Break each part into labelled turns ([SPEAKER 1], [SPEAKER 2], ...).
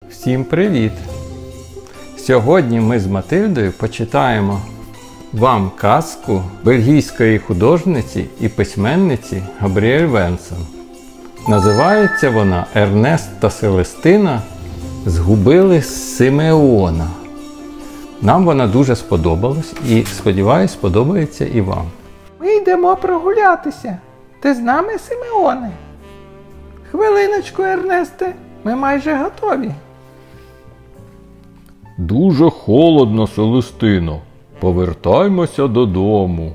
[SPEAKER 1] Всім привіт! Сьогодні ми з Матильдою почитаємо вам казку бельгійської художниці і письменниці Габріель Венсон. Називається вона «Ернест та Селестина згубили Симеона». Нам вона дуже сподобалась і, сподіваюсь, сподобається і вам.
[SPEAKER 2] Ми йдемо прогулятися. Ти з нами, Симеоне? Хвилиночку, Ернесте, ми майже готові.
[SPEAKER 1] Дуже холодно, Селестино. Повертаймося додому.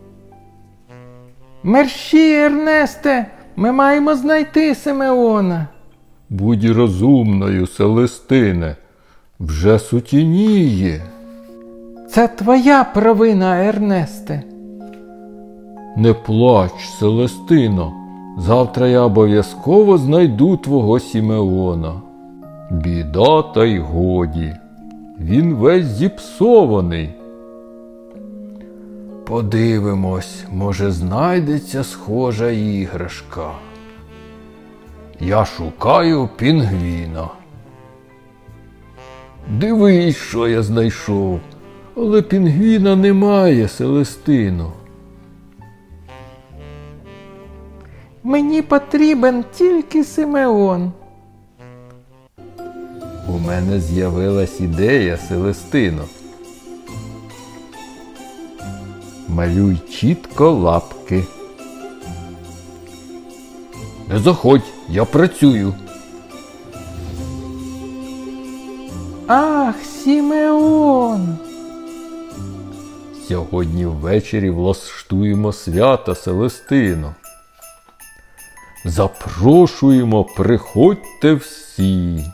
[SPEAKER 2] Мерщій, Ернесте, ми маємо знайти Симеона.
[SPEAKER 1] Будь розумною, Селестине. Вже сутініє.
[SPEAKER 2] Це твоя провина, Ернесте.
[SPEAKER 1] Не плач, Селестино. Завтра я обов'язково знайду твого Симеона. Біда та й годі. Він весь зіпсований. Подивимось, може знайдеться схожа іграшка. Я шукаю пінгвіна. Дивись, що я знайшов. Але пінгвіна немає, Селестино.
[SPEAKER 2] Мені потрібен тільки Симеон.
[SPEAKER 1] У мене з'явилась ідея, Селестино. Малюй чітко лапки. Не заходь, я працюю.
[SPEAKER 2] Ах, Симеон!
[SPEAKER 1] Сьогодні ввечері влаштуємо свято, Селестино. Запрошуємо, приходьте всі.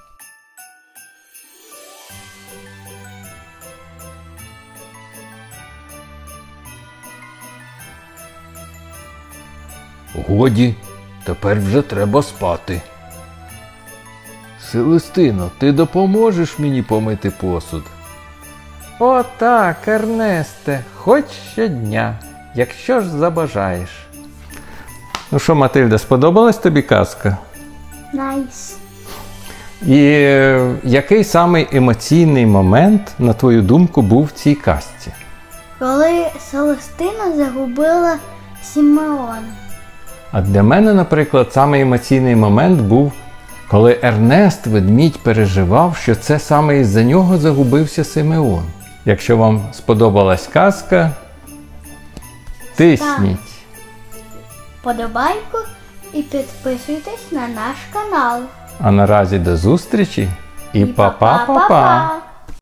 [SPEAKER 1] Годі, тепер вже треба спати. Селестино, ти допоможеш мені помити посуд?
[SPEAKER 2] О так, Ернесте, хоч щодня, якщо ж забажаєш. Ну що, Матильда, сподобалась тобі казка?
[SPEAKER 3] Найс.
[SPEAKER 2] І який самий емоційний момент, на твою думку, був в цій казці?
[SPEAKER 3] Коли Селестина загубила Симеона.
[SPEAKER 2] А для мене, наприклад, самий емоційний момент був, коли Ернест ведмідь переживав, що це саме із-за нього загубився Симеон. Якщо вам сподобалась казка, тисніть
[SPEAKER 3] Подобайку і підписуйтесь на наш канал.
[SPEAKER 2] А наразі до зустрічі і па-па-па-па!